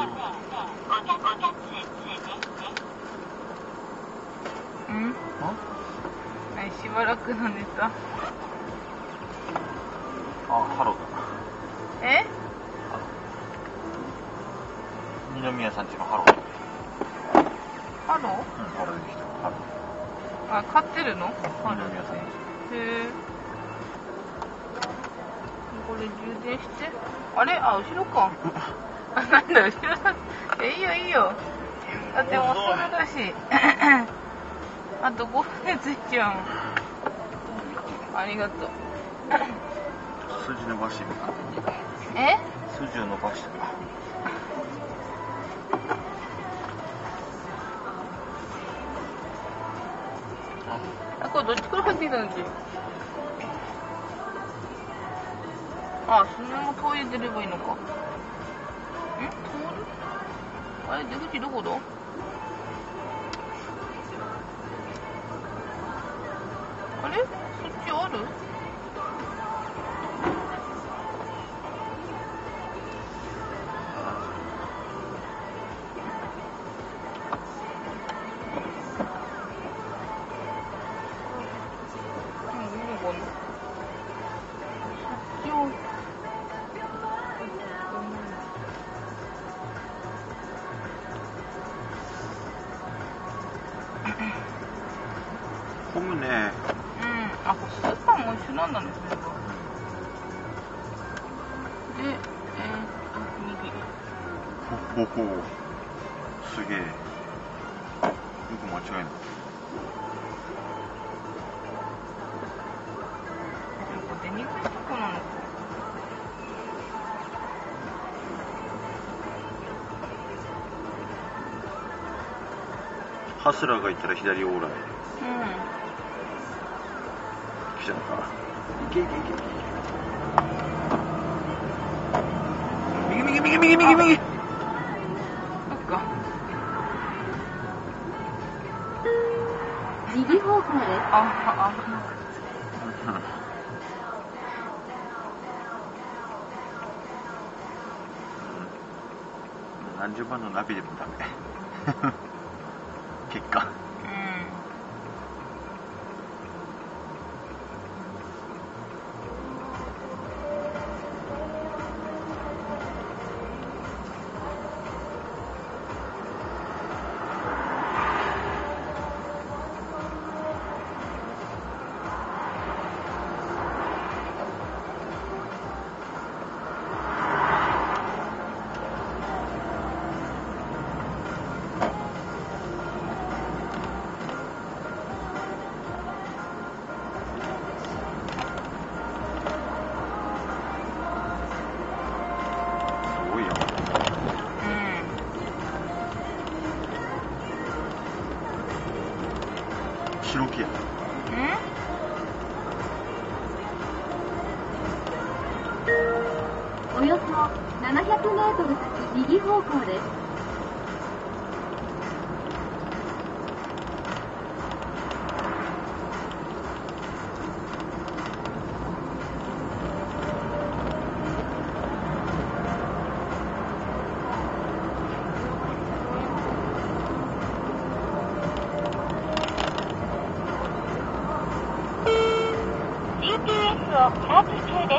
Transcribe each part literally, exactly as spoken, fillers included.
ん？はい、しばらくのネタ。 あ、ハローだ。 え？ 二宮さんちのハローだ。 ハロー？ うん、ハローできた。ハロー。あ、飼ってるの？ ー。二宮さんち。 へえ。これ充電して。あれ？あ、後ろか。あ、なんだ、後ろだ。え、いいよいいよ。だってもうすぐだし。あとごふんで着いちゃう。ありがとう。 数字伸ばしてみた。 え？ 数字を伸ばしてみた。 あ、これどっちから入ってきたの？あ、そのままトイレ出ればいいのか。ん？通る？あれ、出口どこだ？あれ？そっちある？ 混むね。 うん。あ、これスーパーも一緒なんだね、それは。で、えーっと、右。 ほほほ。すげえ。よく間違えない。 これ出にくいとこなのか。 ハスラーがいたら左オーライ。 うん。 来ちゃった。いけいけいけいけ。右右右右右右。 そっか。 右方向です。 あ、あ、 何十万のナビでもダメ。結果。白木屋。 およそななひゃくメートル先右方向です。ジーピーエス をチャージ中です。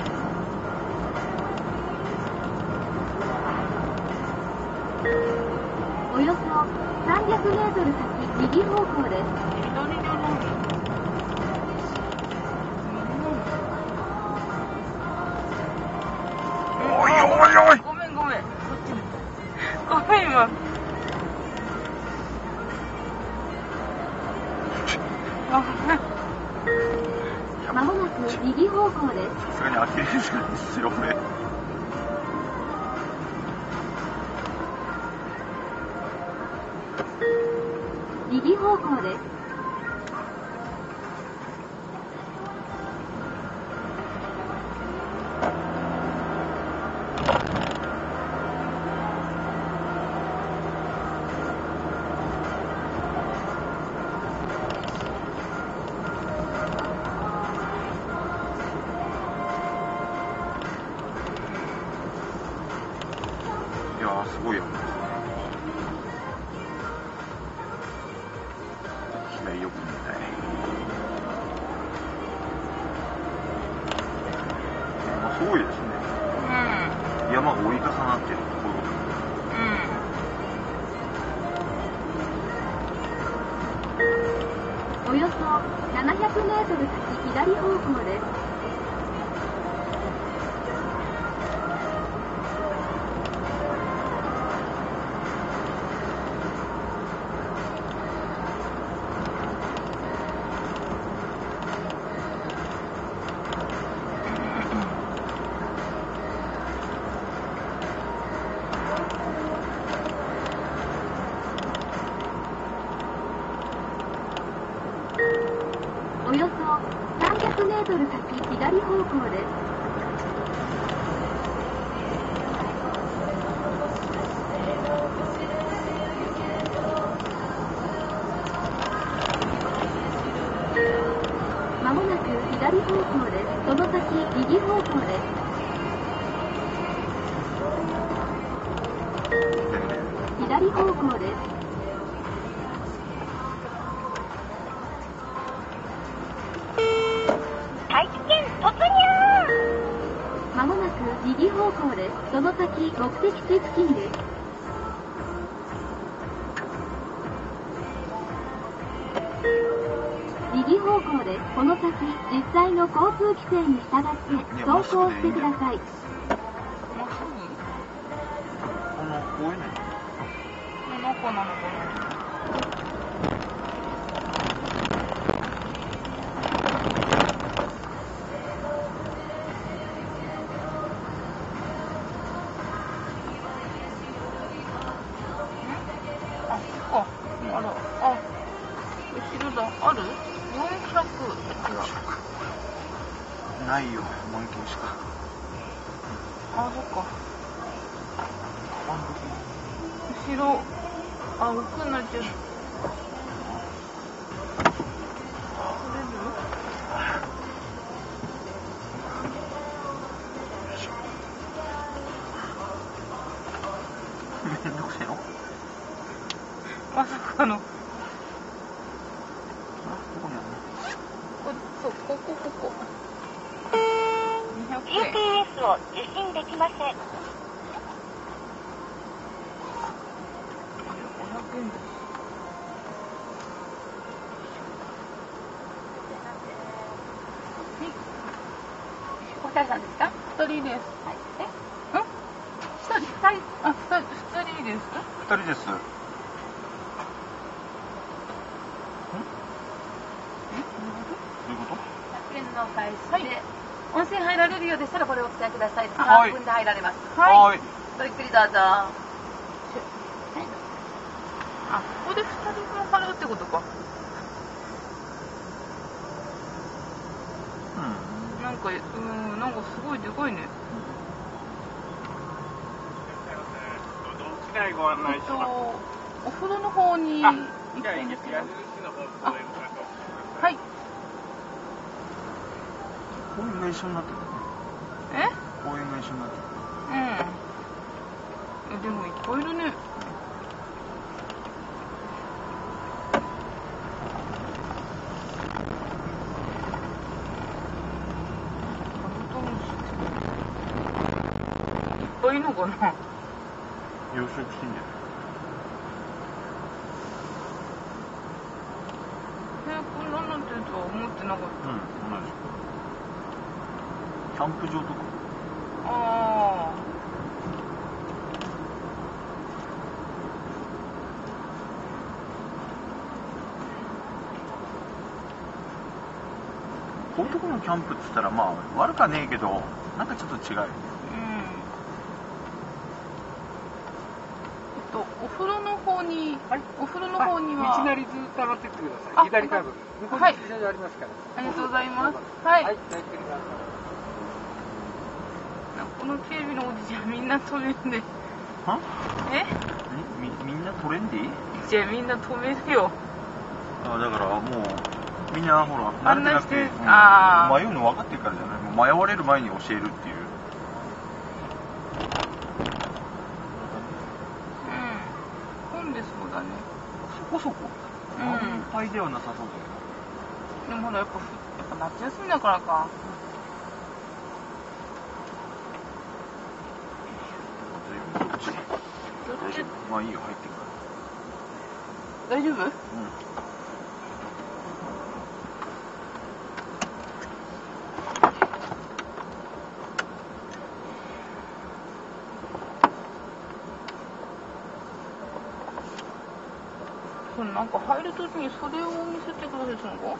およそさんびゃくメートル先右方向です。 左じゃない。 おいおいおい。 ごめんごめん。ごめん今。あ、ごめん。 まもなく右方向です。 さすがにアキレス腱白目。 右方向です。 いやーすごいよ。左よく見たい。あ、すごいですね。 うん。 山が折り重なってるところ。 およそななひゃくメートル先左方向です。およそさんびゃくメートル先左方向です。まもなく左方向です。その先右方向です。左方向です。まもなく右方向です。その先目的地付近です。右方向です。この先実際の交通規制に従って走行してください。 まっすぐこの公園内の中なのかな。あら、あ、後ろだ。ある？ よんひゃく。違う。 ないよ、もう一軒しか。 あ、そっか。後ろ、あ、奥になっちゃう。取れる？ めんどくせえの？ まさかの。 あ、どこにあるの？ こ、そう、ここ、ここ。にひゃくえん。 ジーピーエス を受信できません。 ごひゃくえんです。 お二人さんですか？ 二人です。 はい。え？ ん？ 一人、二人。 あ、二人、二人です。 二人です。どういうこと？ ひゃくえんのお返しはいで、温泉入られるようでしたらこれをお伝えください。 はいさんぷんで入られます。 はいい。 ごゆっくりどうぞ。 あ、ここで二人分払うってことか。 うん。 なんか、うーん、なんかすごいでかいね。 次ご案内えっと、 します。 お風呂の方に行あ、 くじゃあんですけど。 矢印の方向へ向かってはい。 公園が一緒になってるね。 え？ 公園が一緒になってる。 うん。え、でもいっぱいいるね。カブトムシ。いっぱいいるのかな？ 養殖してんじゃえ、こんなんなってるとは思ってなかった。 ない？うん、同じ。キャンプ場とか。 ああ。 こういうところのキャンプっつったら、まあ、悪かねえけど、なんかちょっと違うよね。 うん。えっと、お風呂の方に、 はいお風呂の方には。 道なりずっと上がってってくだあさい。左カーブ。向こうはいに駐車場ありますから。 ありがとうございます。 は。 はいい。 はい、ごゆっくりどうぞ。 この警備のおじちゃんみんな止めるんで。 はえ？ み、みんなトレンディー？ じゃあみんな止めるよ。 あ、だからもう、みんなほら、慣れてなくて、 案内してうんあー迷うの分かってるからじゃない。もう迷われる前に教えるっていう。 でそうだね。 そこそこ。 うん。 満杯ではなさそうだけど。 でもほら、やっぱ、やっぱ夏休みだからか。 随分どっちに。大丈夫。まあいいよ、入ってくから。 大丈夫？うん。これなんか入るときにそれを見せてください、その子？ わかんない。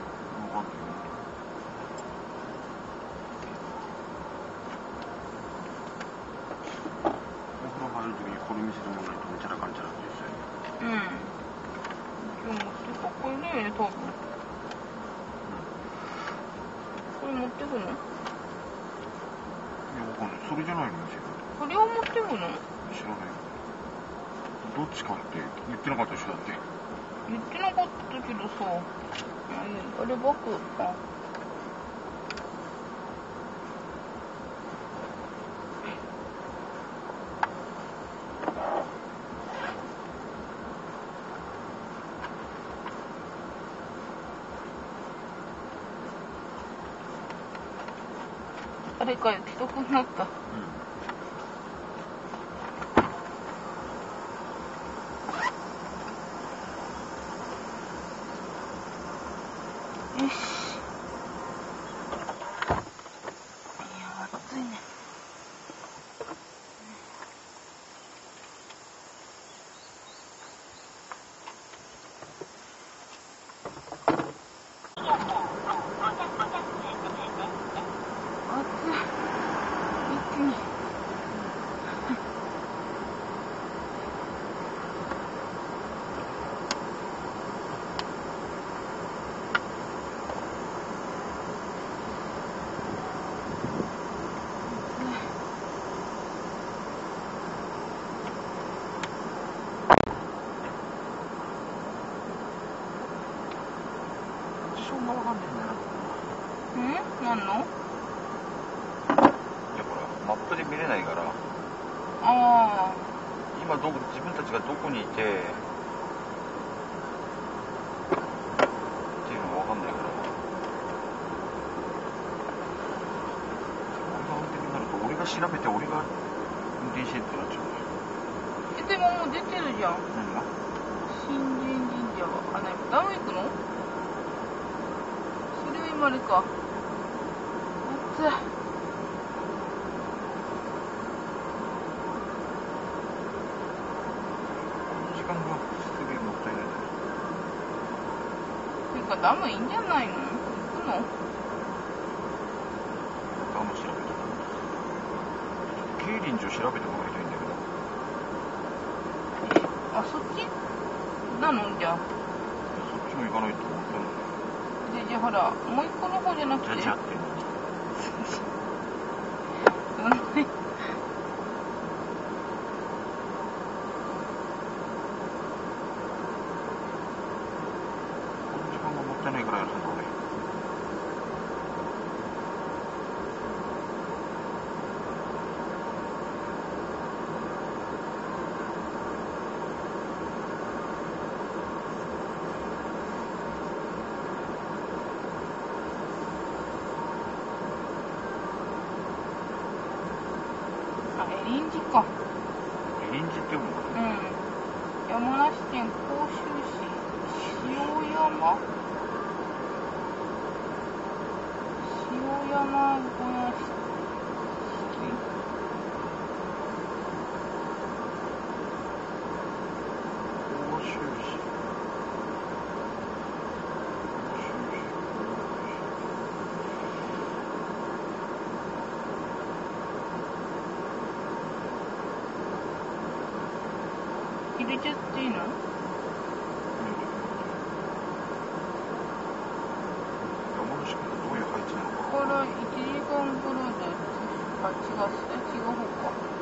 お風呂入るときにこれ見せてもらえるとめちゃらかんちゃらって言ってたよね。 うん。今日持ってくか、これだよね、多分。これ持ってくの？ いや、わかんない。それじゃないの店。 これを持ってくの？ 知らないよ。どっちかって言ってなかったでしょ、だって。 言ってなかったけどさ。あれ、バッグか。あれかよ、既読になった。よし。いや、暑いね。暑い。一気に。 そんなわかんないんだよな。 うん？なんの？ いや、ほら、マップで見れないから。 ああ。 今どこ、自分たちがどこにいて、っていうのがわかんないから。俺が運転になると、俺が調べて、俺が運転してってなっちゃうね。 え、でももう出てるじゃん。 何が？ 新人神社は。あ、なに、ダム行くの？それは今あれか。暑い。 時間がすげえもったいない。 ていうかダムいいんじゃないの？行くの？ ダム調べたら。競輪場調べてもらいたいんだけど。 あ、そっちなの？じゃあ。 そっちも行かないと思ったの。 で、じゃあほら、もう一個の方じゃなくて。 じゃじゃって。 そんなに。 時間がもったいないからやるんだ俺。 あ、エリンジか。 エリンジって読むの？ うん。山梨県甲州市塩山塩山小屋市。 甲州市。甲州市。 入れちゃっていいの？ 山梨県がどういう配置なのか。 ここからいちじかんごろで、あ、違う、違う方か。